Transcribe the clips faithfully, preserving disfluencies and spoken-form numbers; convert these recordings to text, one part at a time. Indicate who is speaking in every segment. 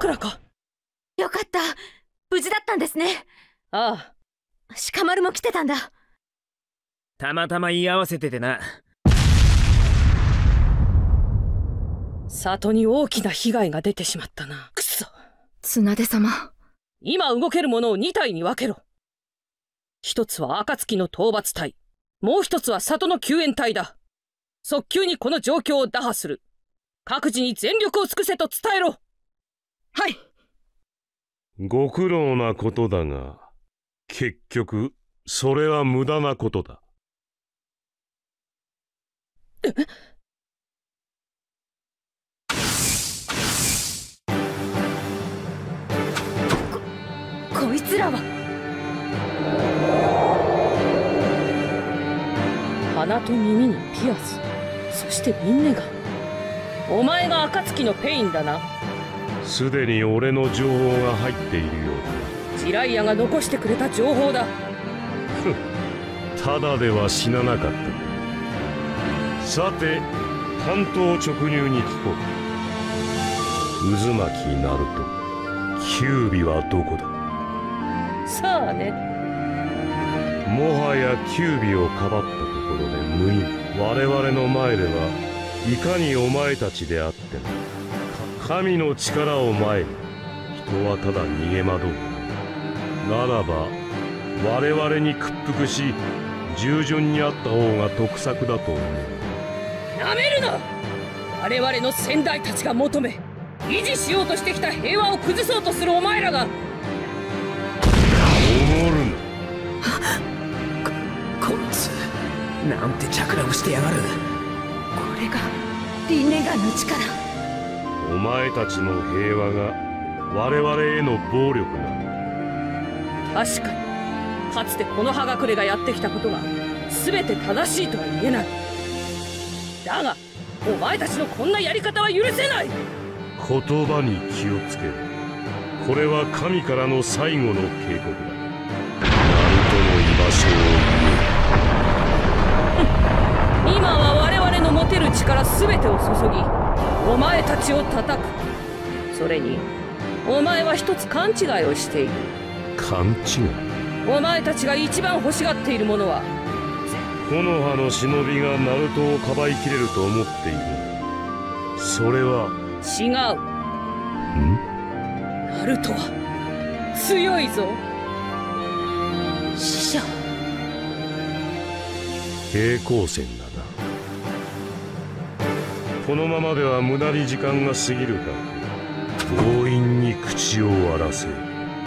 Speaker 1: 桜か。
Speaker 2: よかった、無事だったんですね。
Speaker 1: あ
Speaker 2: あ、鹿丸も来てたんだ。
Speaker 3: たまたま居合わせててな。
Speaker 1: 里に大きな被害が出てしまったな。くそ。
Speaker 2: 綱手様、
Speaker 1: 今動けるものをに体に分けろ。一つは暁の討伐隊、もう一つは里の救援隊だ。早急にこの状況を打破する。各自に全力を尽くせと伝えろ。
Speaker 2: はい。
Speaker 4: ご苦労なことだが、結局それは無駄なことだ。
Speaker 2: こ、こいつらは。
Speaker 1: 鼻と耳にピアス、そしてミンネガン。お前が暁のペインだな。
Speaker 4: すでに俺の情報が入っているよう
Speaker 1: ジライアが残してくれた情報だ。
Speaker 4: だ。ただでは死ななかった。さて、単刀直入に聞こう。渦巻きナルト、キュービはどこだ。
Speaker 1: さあね。
Speaker 4: もはやキュービをかばったところで無意味。我々の前ではいかにお前たちであっても神の力を前に人はただ逃げ惑う。ならば我々に屈服し従順にあった方が得策だと思う。
Speaker 1: なめるな。我々の先代たちが求め維持しようとしてきた平和を崩そうとするお前らが。
Speaker 4: おごるな。
Speaker 3: こ、こいつなんて着乱をしてやがる。
Speaker 2: これがリネガンの力。
Speaker 4: お前たちの平和が我々への暴力な。
Speaker 1: 確かにかつてこの葉隠れがやってきたことが全て正しいとは言えない。だがお前たちのこんなやり方は許せない。
Speaker 4: 言葉に気をつける。これは神からの最後の警告だ。ナルトの居場所を
Speaker 1: 今は我々の持てる力全てを注ぎお前たちを叩く。それにお前は一つ勘違いをしている。
Speaker 4: 勘違い。
Speaker 1: お前たちが一番欲しがっているものは
Speaker 4: 木の葉の忍びがナルトをかばいきれると思っている。それは
Speaker 1: 違う。
Speaker 4: ん？
Speaker 1: ナルトは強いぞ。
Speaker 2: 師匠、
Speaker 4: 平行線だな。このままでは無駄に時間が過ぎるが強引に口を割らせる。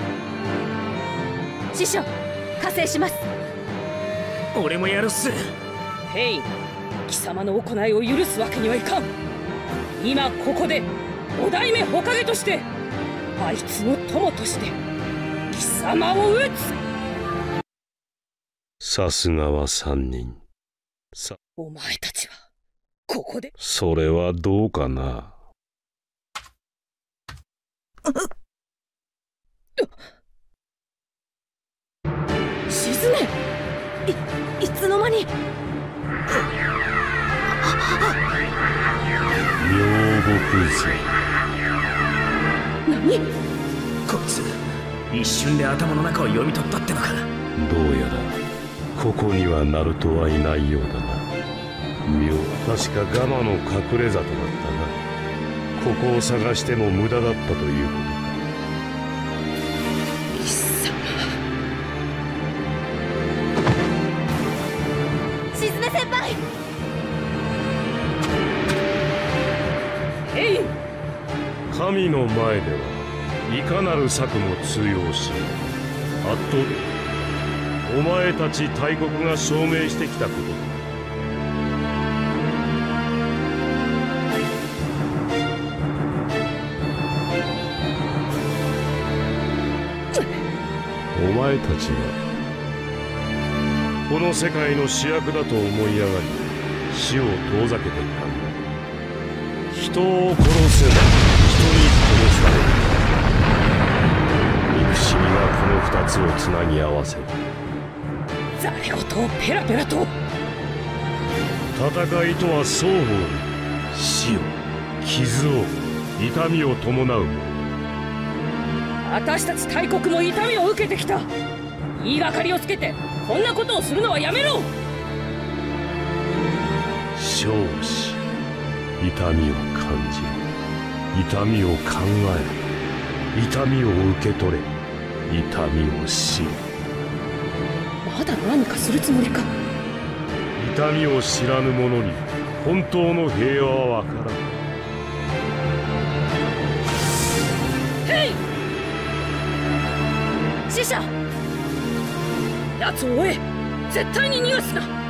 Speaker 2: 師匠、加勢します。
Speaker 3: 俺もやるっす。
Speaker 1: ペイン、貴様の行いを許すわけにはいかん。今ここでお代目火影としてあいつの友として貴様を討つ。
Speaker 4: さすがは三人。さ、
Speaker 1: お前たちはここで。
Speaker 4: それはどうかな。
Speaker 2: 沈め。い、いつの間に。
Speaker 4: 妙木図。
Speaker 2: 何？
Speaker 3: こいつ一瞬で頭の中を読み取ったってのか。
Speaker 4: どうやらここにはナルトはいないようだな。妙、確かガマの隠れ里だったな。ここを探しても無駄だったということか。
Speaker 1: 貴様。
Speaker 2: 沈め先輩。
Speaker 1: ペイン、
Speaker 4: 神の前ではいかなる策も通用し、圧倒的お前たち大国が証明してきたことだ。お前たちはこの世界の主役だと思い上がり死を遠ざけていたんだ。人を殺せば人に殺される。憎しみがこの二つをつなぎ合わせる。
Speaker 1: ざれ言をペラペラと。
Speaker 4: 戦いとは双方に死を、傷を、痛みを伴うもの。
Speaker 1: 私たち大国も痛みを受けてきた。言いがかりをつけてこんなことをするのはやめろ。
Speaker 4: 少子、痛みを感じろ。痛みを考えろ。痛みを受け取れ。痛みを知る。
Speaker 1: まだ何かするつもりか。
Speaker 4: 痛みを知らぬ者に本当の平和はわからん。
Speaker 1: ヘイ！死者！奴を追え！絶対に逃がすな！